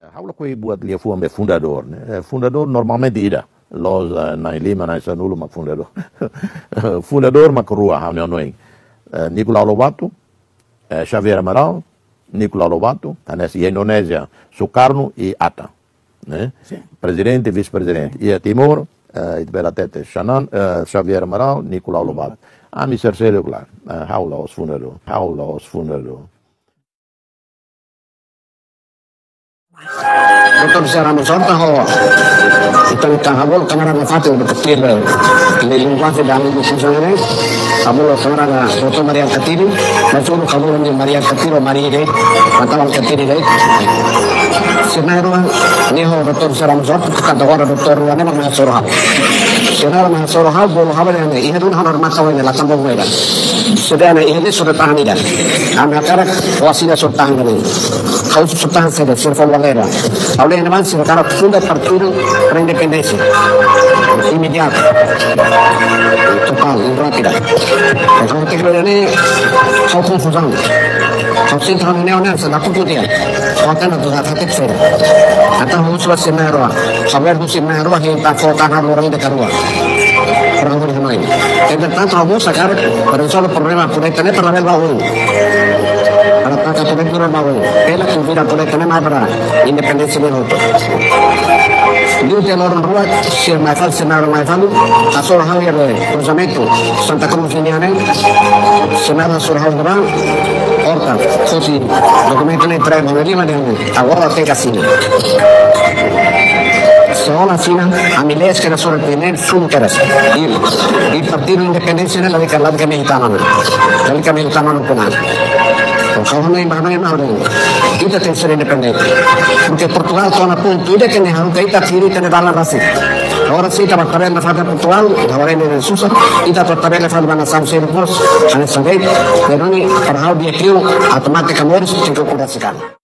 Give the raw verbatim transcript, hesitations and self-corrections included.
Hablo que buat dia fue un fundador, né? Fundador normalmente ida. Los uh, nai lima nai sanulu mak fundador. Fundador mak rua ha noi. Uh, Nicolau Lobato, uh, Xavier Amaral, Nicolau Lobato, anesi Indonésia, Sukarno e Atta, né? Sim. Presidente e vice-presidente. E a Timor, uh, itbela tete Xanan, uh, Xavier Amaral, Nicolau Lobato. Ah, mi sercelho claro. Uh, Haula os fundador, Haula os fundador. Dottor Serrano Sorta ho italikan habol kamera ngafati beketir ini linguaje dalam diskusinya habol kamera Dottor Maria Katiri masuk habol ni Maria Katiro Maria deh atau Katiri deh senaro ni ho Dottor Serrano Sorta kata orang Dottor wane mana soroha senaro mana soroha bolo habol ni ini dun honor masa wane la tambong weda sedana ini sudah tahan ida amakara wasila sudah tahan ini kau sudah tahan saya servo Valera oleh nama sekarang sudah partido para independencia inmediato total rápida kalau kita ini kau confusão kau sentra neonan sudah aku dia kau kan tu kata terser atau musuh senaro sabar musuh senaro yang tak kau tahan orang dekat luar orang orang lain dan tanto kamu sekarang pada solo problema por tener para ver baú para kata tener para baú ela tuviera por tener más para independencia de nosotros dia tem orang ruat se mai fal senaro mai fal asal hal yang cruzamento Santa Cruz Indiana senaro sur hal orang orta sosi documento ne prego ne lima de agora tem casino sola China a miles que la sorprender su interés y y partido independencia en la de la de mexicana la de mexicana no pona kalau no imbang no orang kita tem ser independente porque Portugal está a punto de que nos kita kiri que dar la base ahora sí estamos trabajando en Portugal ahora en el Susa y está tratando de hacer una sanción por en el Sangue pero ni para audio automáticamente se ocurre